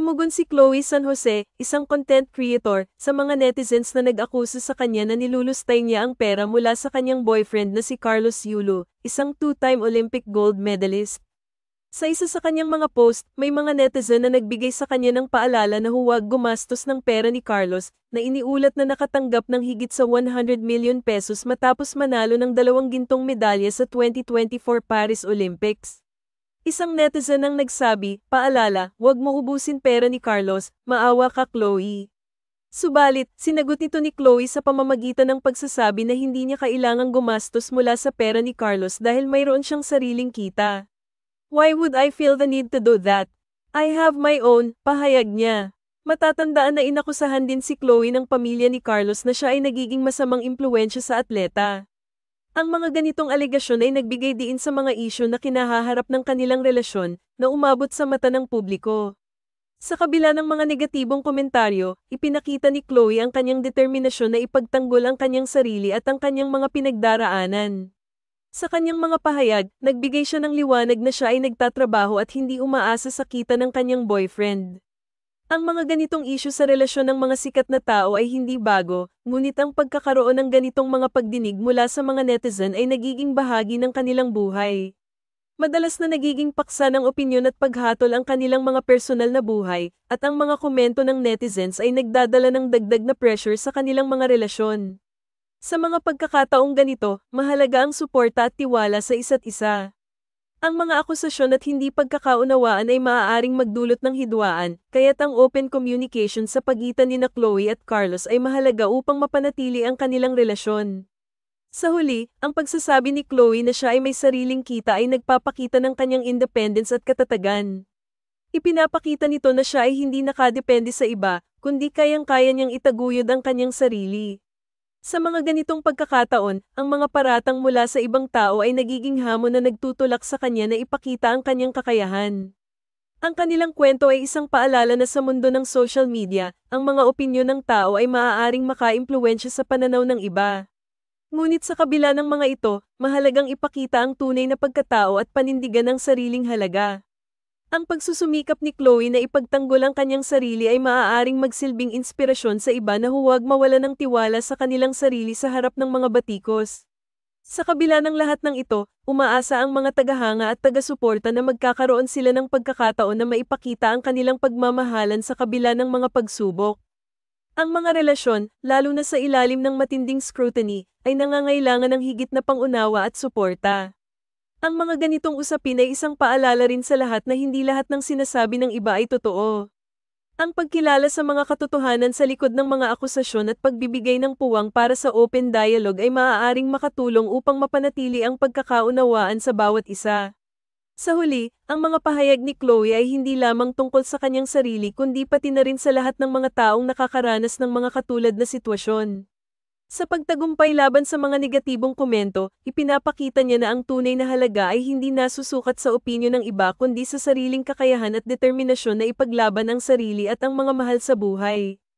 Tumugon si Chloe San Jose, isang content creator, sa mga netizens na nag-akusa sa kanya na nilulustay niya ang pera mula sa kanyang boyfriend na si Carlos Yulo, isang two-time Olympic gold medalist. Sa isa sa kanyang mga post, may mga netizen na nagbigay sa kanya ng paalala na huwag gumastos ng pera ni Carlos, na iniulat na nakatanggap ng higit sa 100 million pesos matapos manalo ng 2 gintong medalya sa 2024 Paris Olympics. Isang netizen ang nagsabi, "Paalala, huwag mo ubusin pera ni Carlos, maawa ka Chloe." Subalit, sinagot nito ni Chloe sa pamamagitan ng pagsasabi na hindi niya kailangang gumastos mula sa pera ni Carlos dahil mayroon siyang sariling kita. "Why would I feel the need to do that? I have my own," pahayag niya. Matatandaan na inakusahan din si Chloe ng pamilya ni Carlos na siya ay nagiging masamang impluwensya sa atleta. Ang mga ganitong alegasyon ay nagbigay diin sa mga isyu na kinahaharap ng kanilang relasyon na umabot sa mata ng publiko. Sa kabila ng mga negatibong komentaryo, ipinakita ni Chloe ang kanyang determinasyon na ipagtanggol ang kanyang sarili at ang kanyang mga pinagdaraanan. Sa kanyang mga pahayag, nagbigay siya ng liwanag na siya ay nagtatrabaho at hindi umaasa sa kita ng kanyang boyfriend. Ang mga ganitong isyu sa relasyon ng mga sikat na tao ay hindi bago, ngunit ang pagkakaroon ng ganitong mga pagdinig mula sa mga netizen ay nagiging bahagi ng kanilang buhay. Madalas na nagiging paksa ng opinyon at paghatol ang kanilang mga personal na buhay, at ang mga komento ng netizens ay nagdadala ng dagdag na pressure sa kanilang mga relasyon. Sa mga pagkakataong ganito, mahalaga ang suporta at tiwala sa isa't isa. Ang mga akusasyon at hindi pagkakaunawaan ay maaaring magdulot ng hidwaan, kaya't ang open communication sa pagitan ni Chloe at Carlos ay mahalaga upang mapanatili ang kanilang relasyon. Sa huli, ang pagsasabi ni Chloe na siya ay may sariling kita ay nagpapakita ng kanyang independence at katatagan. Ipinapakita nito na siya ay hindi nakadepende sa iba, kundi kayang-kaya niyang itaguyod ang kanyang sarili. Sa mga ganitong pagkakataon, ang mga paratang mula sa ibang tao ay nagiging hamon na nagtutulak sa kanya na ipakita ang kanyang kakayahan. Ang kanilang kwento ay isang paalala na sa mundo ng social media, ang mga opinyon ng tao ay maaaring makaimpluwensya sa pananaw ng iba. Ngunit sa kabila ng mga ito, mahalagang ipakita ang tunay na pagkatao at panindigan ang sariling halaga. Ang pagsusumikap ni Chloe na ipagtanggol ang kanyang sarili ay maaaring magsilbing inspirasyon sa iba na huwag mawala ng tiwala sa kanilang sarili sa harap ng mga batikos. Sa kabila ng lahat ng ito, umaasa ang mga tagahanga at taga-suporta na magkakaroon sila ng pagkakataon na maipakita ang kanilang pagmamahalan sa kabila ng mga pagsubok. Ang mga relasyon, lalo na sa ilalim ng matinding scrutiny, ay nangangailangan ng higit na pangunawa at suporta. Ang mga ganitong usapin ay isang paalala rin sa lahat na hindi lahat ng sinasabi ng iba ay totoo. Ang pagkilala sa mga katotohanan sa likod ng mga akusasyon at pagbibigay ng puwang para sa open dialogue ay maaaring makatulong upang mapanatili ang pagkakaunawaan sa bawat isa. Sa huli, ang mga pahayag ni Chloe ay hindi lamang tungkol sa kanyang sarili kundi pati na rin sa lahat ng mga taong nakakaranas ng mga katulad na sitwasyon. Sa pagtagumpay laban sa mga negatibong komento, ipinapakita niya na ang tunay na halaga ay hindi nasusukat sa opinyon ng iba kundi sa sariling kakayahan at determinasyon na ipaglaban ang sarili at ang mga mahal sa buhay.